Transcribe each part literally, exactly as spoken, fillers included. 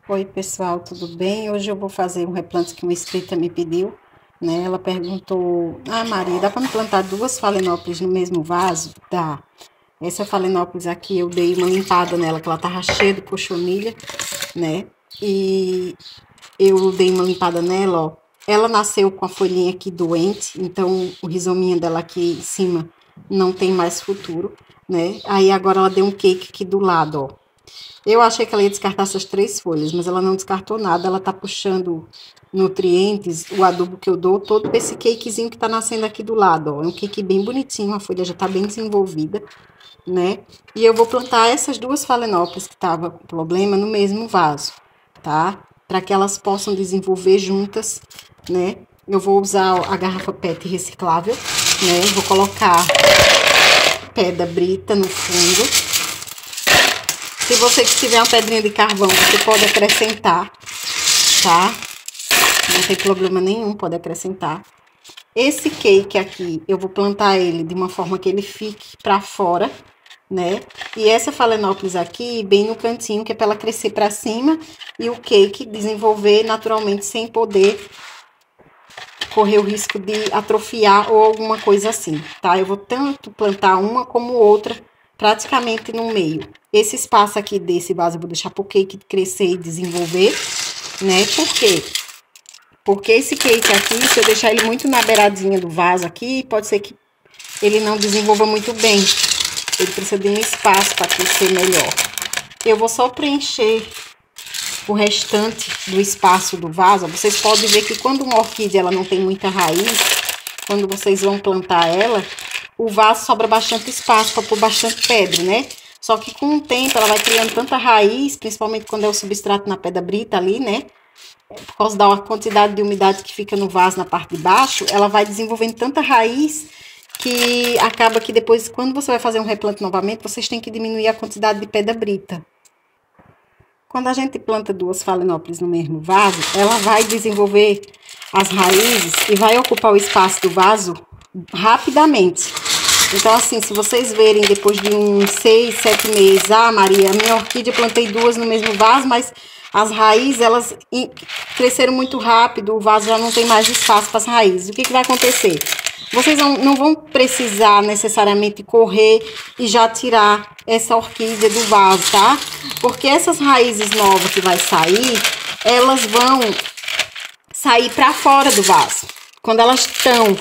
Oi, pessoal, tudo bem? Hoje eu vou fazer um replante que uma inscrita me pediu, né? Ela perguntou: Ah, Maria, dá para me plantar duas falenópolis no mesmo vaso? Dá. Essa falenópolis aqui eu dei uma limpada nela, que ela tava cheia de cochonilha, né? E eu dei uma limpada nela, ó. Ela nasceu com a folhinha aqui doente, então o rizominho dela aqui em cima não tem mais futuro, né? Aí agora ela deu um cake aqui do lado, ó. Eu achei que ela ia descartar essas três folhas, mas ela não descartou nada. Ela tá puxando nutrientes, o adubo que eu dou, todo esse cakezinho que tá nascendo aqui do lado, ó. É um cake bem bonitinho, a folha já tá bem desenvolvida, né? E eu vou plantar essas duas falenópolis que tava com problema no mesmo vaso, tá? Para que elas possam desenvolver juntas, né? Eu vou usar a garrafa P E T reciclável, né? Vou colocar pedra brita no fundo. Se você tiver uma pedrinha de carvão, você pode acrescentar, tá? Não tem problema nenhum, pode acrescentar. Esse cake aqui, eu vou plantar ele de uma forma que ele fique pra fora, né? E essa falenópolis aqui, bem no cantinho, que é pra ela crescer pra cima e o cake desenvolver naturalmente sem poder correr o risco de atrofiar ou alguma coisa assim, tá? Eu vou tanto plantar uma como outra praticamente no meio. Esse espaço aqui desse vaso eu vou deixar pro cake crescer e desenvolver, né? Por quê? Porque esse cake aqui, se eu deixar ele muito na beiradinha do vaso aqui, pode ser que ele não desenvolva muito bem. Ele precisa de um espaço para crescer melhor. Eu vou só preencher o restante do espaço do vaso. Vocês podem ver que quando uma orquídea ela não tem muita raiz, quando vocês vão plantar ela, o vaso sobra bastante espaço para pôr bastante pedra, né? Só que com o tempo ela vai criando tanta raiz, principalmente quando é o substrato na pedra brita ali, né? Por causa da quantidade de umidade que fica no vaso na parte de baixo, ela vai desenvolvendo tanta raiz que acaba que depois, quando você vai fazer um replante novamente, vocês têm que diminuir a quantidade de pedra brita. Quando a gente planta duas falenópolis no mesmo vaso, ela vai desenvolver as raízes e vai ocupar o espaço do vaso rapidamente. Então, assim, se vocês verem depois de uns seis, sete meses, ah, Maria, minha orquídea, plantei duas no mesmo vaso, mas as raízes, elas cresceram muito rápido, o vaso já não tem mais espaço para as raízes. O que, que vai acontecer? Vocês não, não vão precisar necessariamente correr e já tirar essa orquídea do vaso, tá? Porque essas raízes novas que vai sair, elas vão sair para fora do vaso. Quando elas estão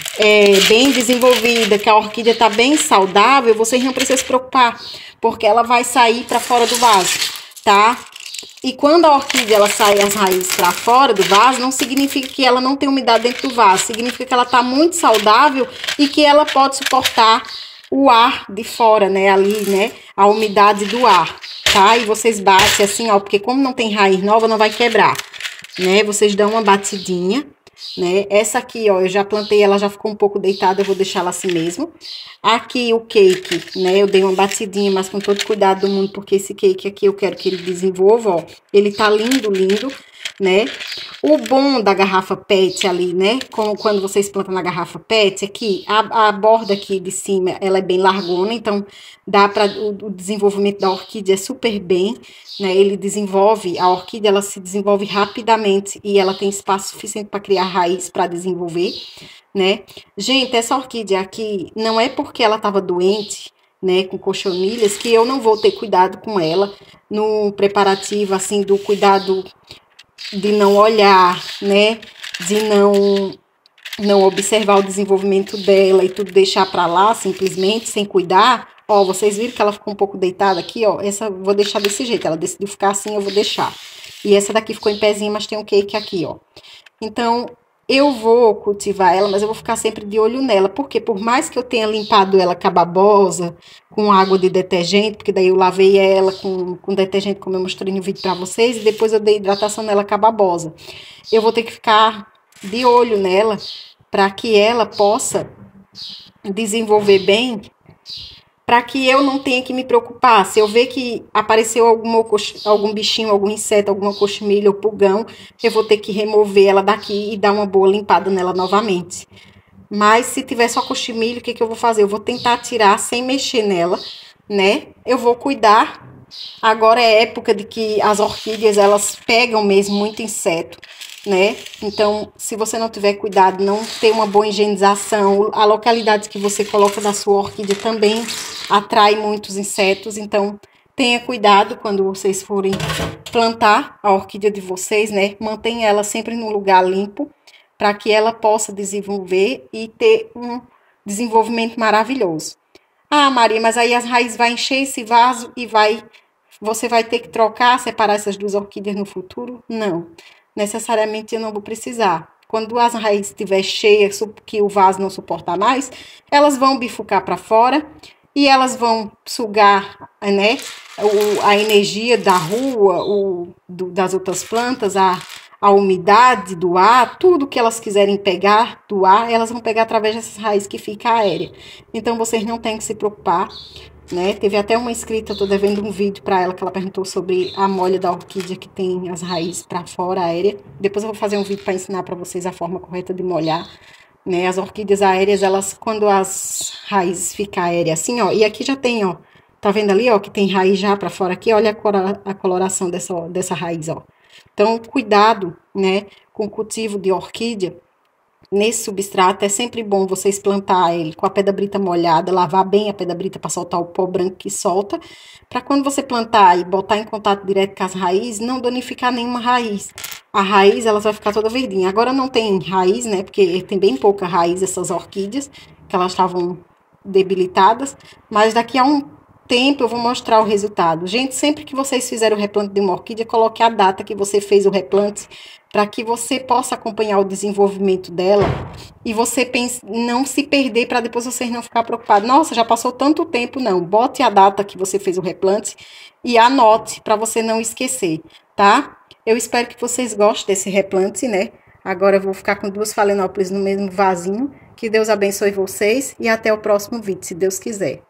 é, bem desenvolvidas, que a orquídea está bem saudável, vocês não precisam se preocupar, porque ela vai sair para fora do vaso, tá? E quando a orquídea ela sai as raízes para fora do vaso, não significa que ela não tem umidade dentro do vaso, significa que ela está muito saudável e que ela pode suportar o ar de fora, né, ali, né, a umidade do ar, tá? E vocês batem assim, ó, porque como não tem raiz nova, não vai quebrar, né? Vocês dão uma batidinha, né? Essa aqui, ó, eu já plantei, ela já ficou um pouco deitada, eu vou deixar ela assim mesmo. Aqui o cake, né, eu dei uma batidinha, mas com todo cuidado do mundo, porque esse cake aqui eu quero que ele desenvolva, ó. Ele tá lindo, lindo, né? O bom da garrafa P E T ali, né, como quando vocês plantam na garrafa P E T, aqui, a, a borda aqui de cima, ela é bem largona, então dá para o, o desenvolvimento da orquídea é super bem, né? Ele desenvolve, a orquídea, ela se desenvolve rapidamente e ela tem espaço suficiente para criar raiz para desenvolver, né? Gente, essa orquídea aqui, não é porque ela estava doente, né, com cochonilhas, que eu não vou ter cuidado com ela no preparativo, assim, do cuidado de não olhar, né, de não não observar o desenvolvimento dela e tudo deixar para lá, simplesmente, sem cuidar. Ó, vocês viram que ela ficou um pouco deitada aqui, ó, essa eu vou deixar desse jeito, ela decidiu ficar assim, eu vou deixar. E essa daqui ficou em pezinho, mas tem um cake aqui, ó. Então, eu vou cultivar ela, mas eu vou ficar sempre de olho nela, porque por mais que eu tenha limpado ela com a babosa, com água de detergente, porque daí eu lavei ela com, com detergente, como eu mostrei no vídeo pra vocês, e depois eu dei hidratação nela com a babosa. Eu vou ter que ficar de olho nela, para que ela possa desenvolver bem, para que eu não tenha que me preocupar. Se eu ver que apareceu alguma, algum bichinho, algum inseto, alguma cochimilha ou pulgão, eu vou ter que remover ela daqui e dar uma boa limpada nela novamente. Mas se tiver só cochimilho, o que, que eu vou fazer? Eu vou tentar tirar sem mexer nela, né? Eu vou cuidar Agora é época de que as orquídeas, elas pegam mesmo muito inseto, né? Então, se você não tiver cuidado, não ter uma boa higienização, a localidade que você coloca da sua orquídea também atrai muitos insetos. Então, tenha cuidado quando vocês forem plantar a orquídea de vocês, né? Mantenha ela sempre num lugar limpo, para que ela possa desenvolver e ter um desenvolvimento maravilhoso. Ah, Maria, mas aí as raízes vai encher esse vaso e vai, você vai ter que trocar, separar essas duas orquídeas no futuro? Não, necessariamente eu não vou precisar. Quando as raízes estiver cheias, que o vaso não suportar mais, elas vão bifurcar para fora e elas vão sugar, né, a energia da rua, o, do, das outras plantas, a a umidade do ar, tudo que elas quiserem pegar do ar, elas vão pegar através dessas raízes que fica aérea. Então, vocês não têm que se preocupar, né? Teve até uma inscrita, eu tô devendo um vídeo para ela, que ela perguntou sobre a molha da orquídea que tem as raízes para fora, aérea. Depois eu vou fazer um vídeo para ensinar para vocês a forma correta de molhar, né? As orquídeas aéreas, elas, quando as raízes ficam aéreas assim, ó, e aqui já tem, ó, tá vendo ali, ó, que tem raiz já para fora aqui? Olha a, cor, a coloração dessa, ó, dessa raiz, ó. Então, cuidado, né, com o cultivo de orquídea. Nesse substrato é sempre bom vocês plantar ele com a pedra brita molhada, lavar bem a pedra brita para soltar o pó branco que solta, para quando você plantar e botar em contato direto com as raízes, não danificar nenhuma raiz. A raiz, ela vai ficar toda verdinha. Agora não tem raiz, né, porque tem bem pouca raiz essas orquídeas, que elas estavam debilitadas, mas daqui a um tempo eu vou mostrar o resultado. Gente, sempre que vocês fizerem o replante de uma orquídea, coloque a data que você fez o replante, para que você possa acompanhar o desenvolvimento dela e você pense, não se perder, para depois vocês não ficar preocupados. Nossa, já passou tanto tempo, não. Bote a data que você fez o replante e anote para você não esquecer, tá? Eu espero que vocês gostem desse replante, né? Agora eu vou ficar com duas Phalaenopsis no mesmo vasinho. Que Deus abençoe vocês e até o próximo vídeo, se Deus quiser.